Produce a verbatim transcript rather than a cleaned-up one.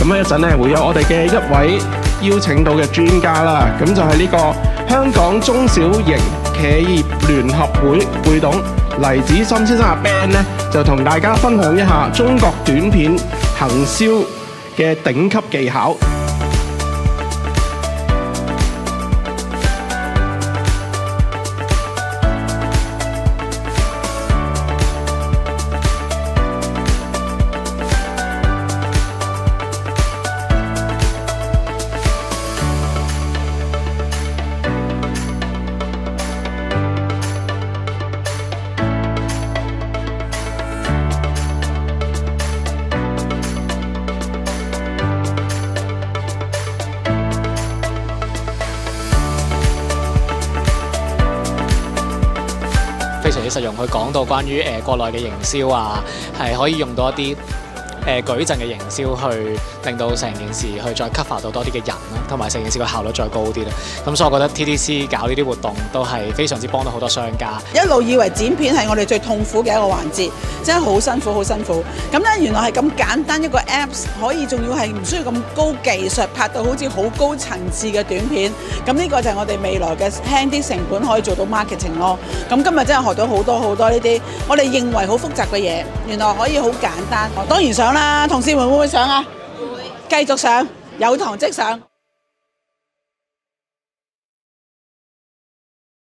咁一陣咧會有我哋嘅一位邀請到嘅專家啦，咁就係呢個香港中小型企業聯合會會董黎子森先生阿 Ben 咧，就同大家分享一下中國短片行銷嘅頂級技巧。 非常之實用，佢講到關於誒、呃、國內嘅營銷啊，係可以用到一啲誒、呃、矩陣嘅營銷去令到成件事去再 cover 到多啲嘅人啦，同埋成件事個效率再高啲啦。咁所以我覺得 T D C 搞呢啲活動都係非常之幫到好多商家。 一路以為剪片係我哋最痛苦嘅一個環節，真係好辛苦好辛苦。咁咧原來係咁簡單一個 Apps， 可以仲要係唔需要咁高技術拍到好似好高層次嘅短片。咁呢個就係我哋未來嘅輕啲成本可以做到 marketing 咯。咁今日真係學到好多好多呢啲我哋認為好複雜嘅嘢，原來可以好簡單。當然想啦，同事們會唔會上啊？會，繼續上，有堂即上。